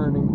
turning.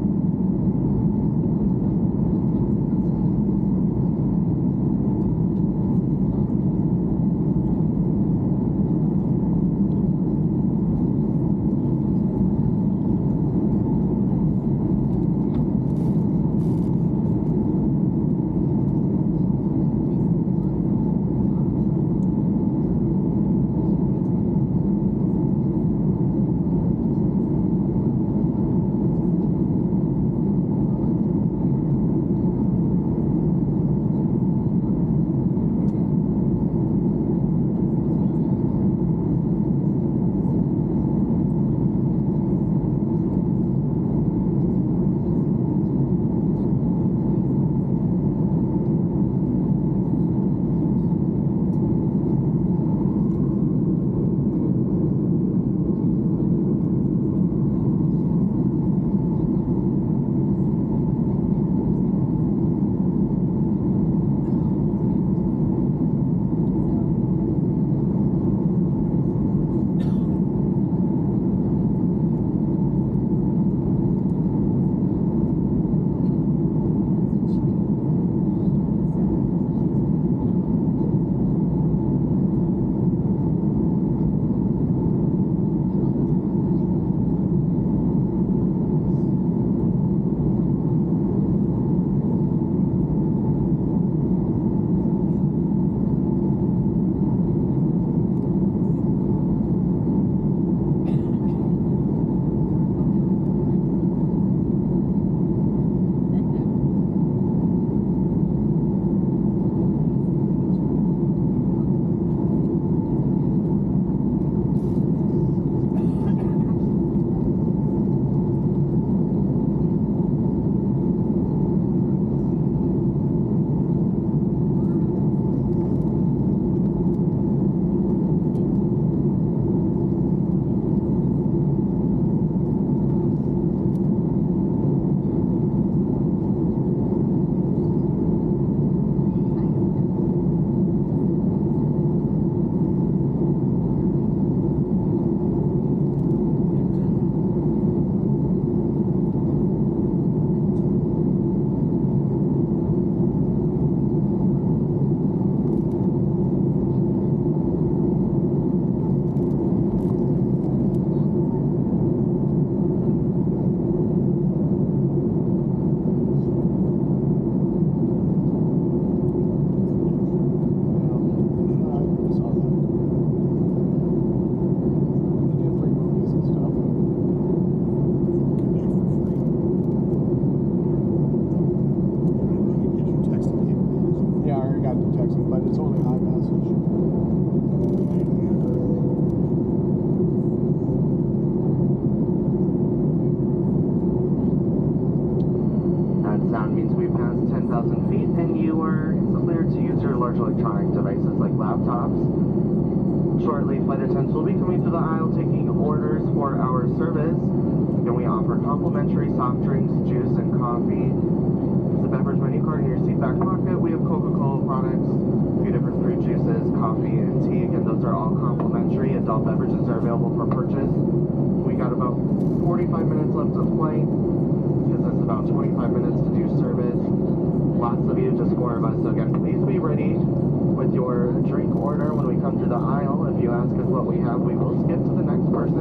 Shortly, flight attendants will be coming through the aisle taking orders for our service. And we offer complimentary soft drinks, juice, and coffee. There's a beverage menu card in your seat back pocket. We have Coca-Cola products, a few different fruit juices, coffee, and tea. Again, those are all complimentary. Adult beverages are available for purchase. We got about 45 minutes left of flight. Gives us about 25 minutes to do service. Lots of you, just 4 of us. So again, please be ready with your drink order when we come through the aisle. If you ask us what we have, we will skip to the next person.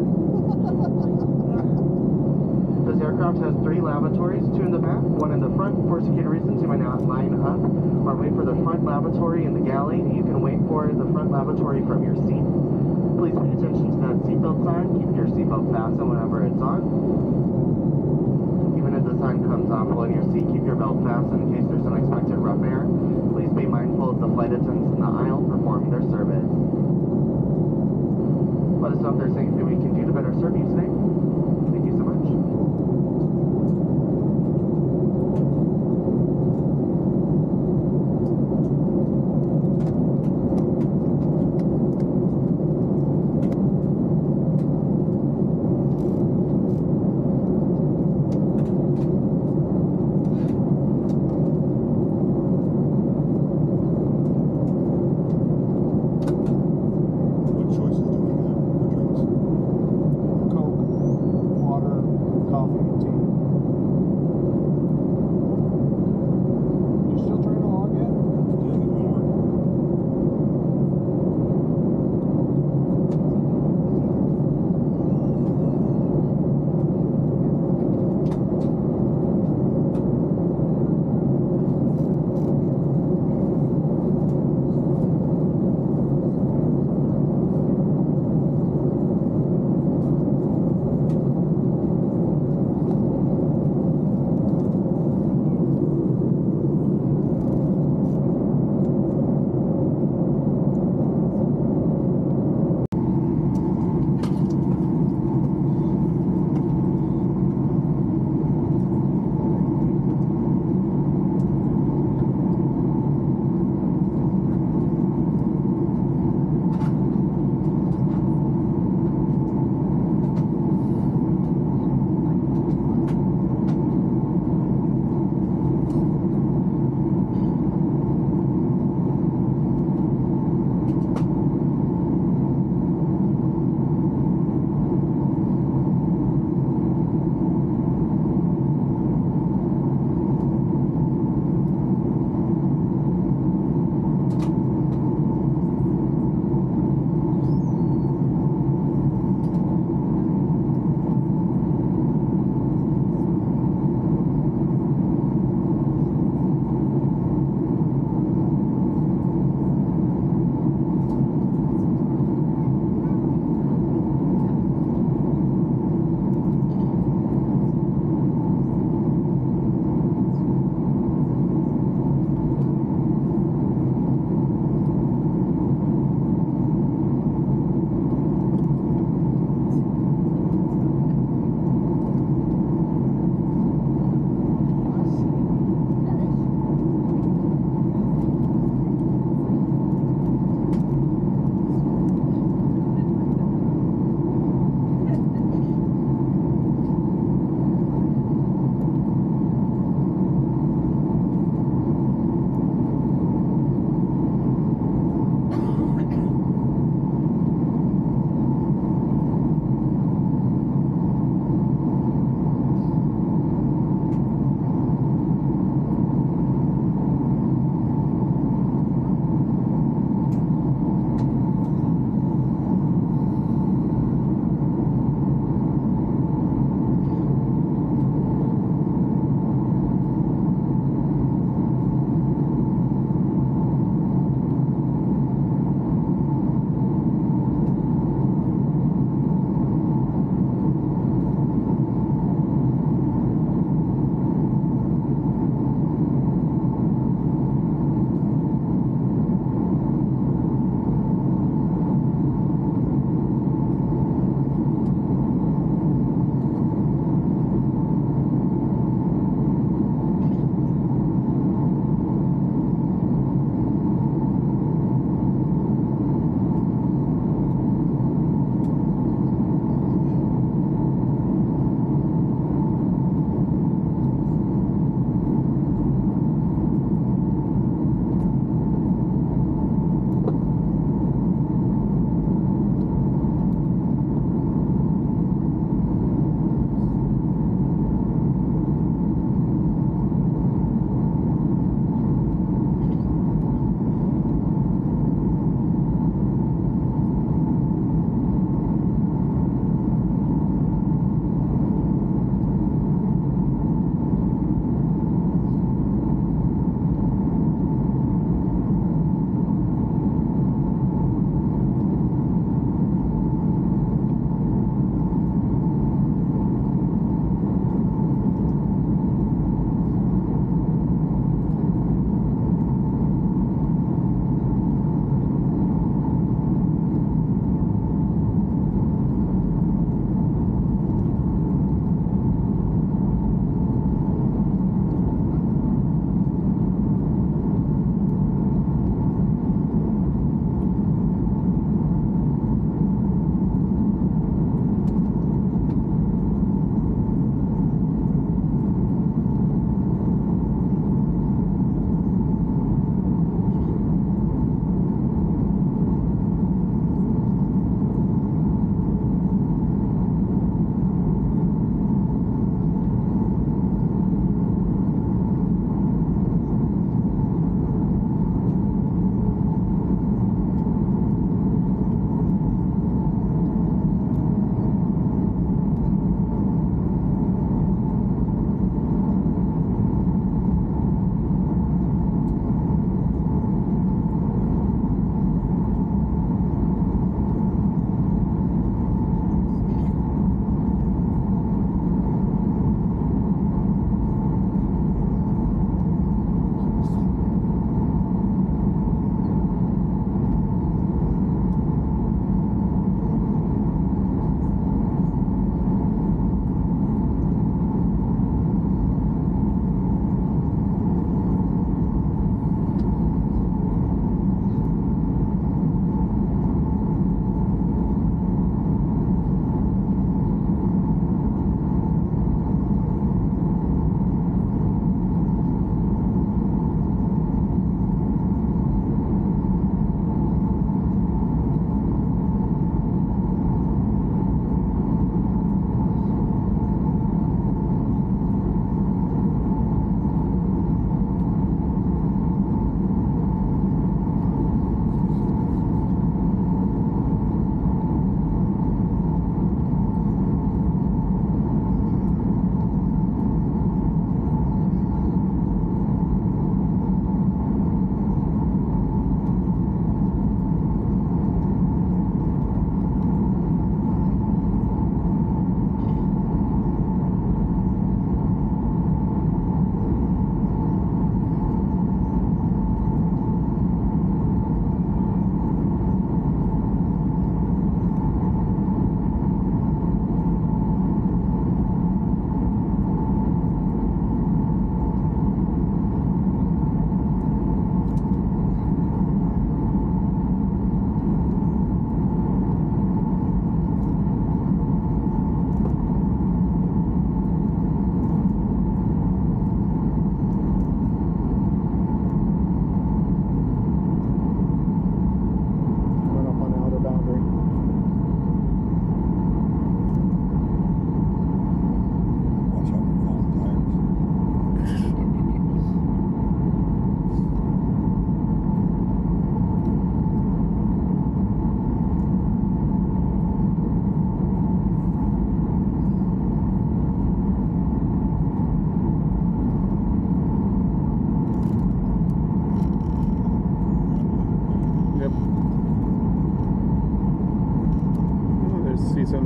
This aircraft has 3 lavatories, 2 in the back, 1 in the front. For security reasons, you might not line up or wait for the front lavatory in the galley. You can wait for the front lavatory from your seat. Please pay attention to that seatbelt sign. Keep your seatbelt fastened whenever it's on. Even if the sign comes off while in your seat, keep your belt fastened in case there's unexpected rough air. Please be mindful of the flight attendants in the aisle performing their service. Let us know if there's anything we can do to better serve you today. Thank you so much. Coke.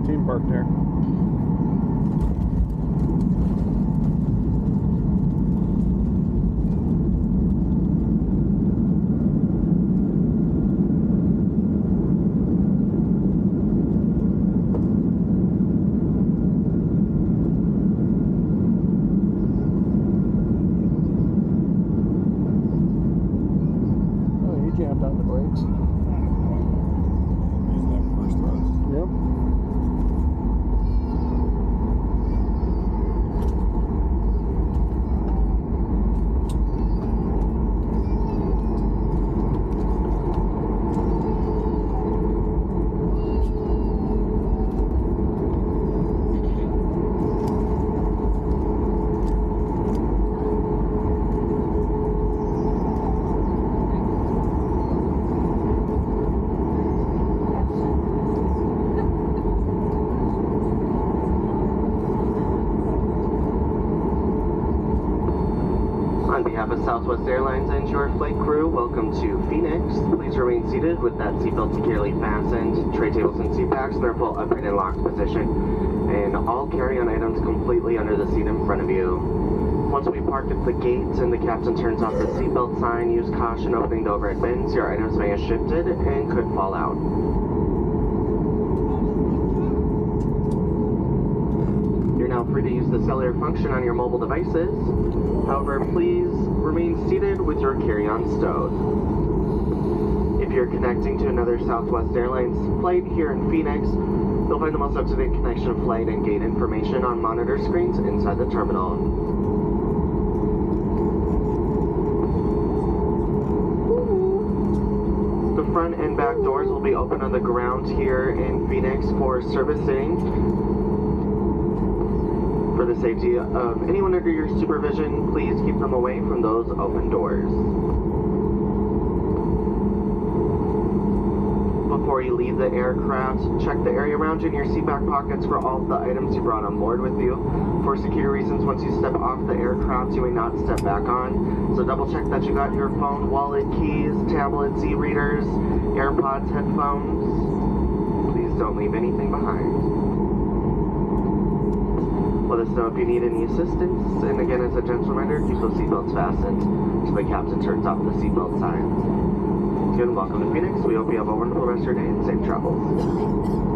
team parked there. Jammed on the brakes. Use that first thrust. Yep. On behalf of Southwest Airlines and your flight crew, welcome to Phoenix. Please remain seated with that seatbelt securely fastened. Tray tables and seat backs in their full upright and locked position. And all carry-on items completely under the seat in front of you. Once we park at the gate and the captain turns off the seatbelt sign, use caution opening the overhead bins. Your items may have shifted and could fall out. You're now free to use the cellular function on your mobile devices. However, please remain seated with your carry-on stowed. If you're connecting to another Southwest Airlines flight here in Phoenix, you'll find the most up-to-date connection, flight, and gate information on monitor screens inside the terminal. The front and back doors will be open on the ground here in Phoenix for servicing. For the safety of anyone under your supervision, please keep them away from those open doors. Before you leave the aircraft, check the area around you in your seat back pockets for all of the items you brought on board with you. For security reasons, once you step off the aircraft, you may not step back on. So double check that you got your phone, wallet, keys, tablets, e-readers, AirPods, headphones. Please don't leave anything behind. Let us know if you need any assistance, and again, as a gentle reminder, keep those seatbelts fastened until the captain turns off the seatbelt sign. Again, welcome to Phoenix. We hope you have a wonderful rest of your day and safe travels.